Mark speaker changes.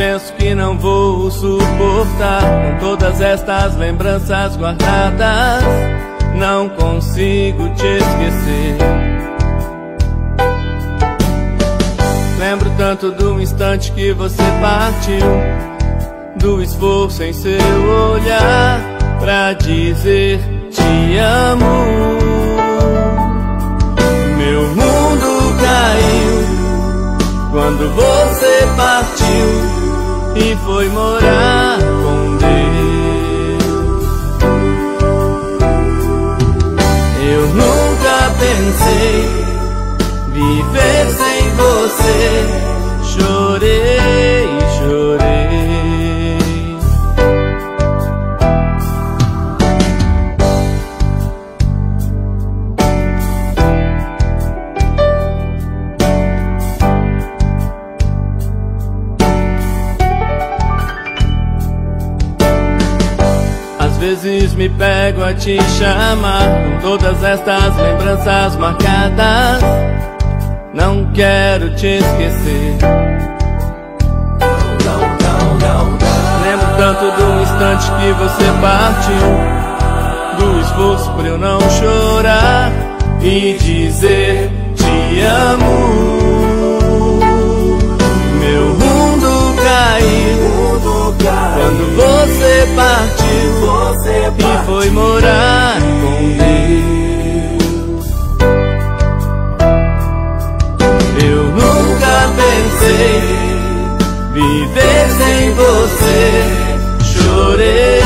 Speaker 1: penso que não vou suportar. Com todas estas lembranças guardadas, não consigo te esquecer. Lembro tanto do instante que você partiu, do esforço em seu olhar pra dizer te amo. Meu mundo caiu quando você partiu e foi morar com Deus. Eu nunca pensei viver sem você. Chorei, chorei. Às vezes me pego a te chamar, com todas estas lembranças marcadas. Não quero te esquecer. Lembro tanto do instante que você partiu, do esforço por eu não chorar e dizer te amo. Meu mundo caiu quando você partiu e foi morar com Deus. Eu nunca pensei viver sem você. Chorei.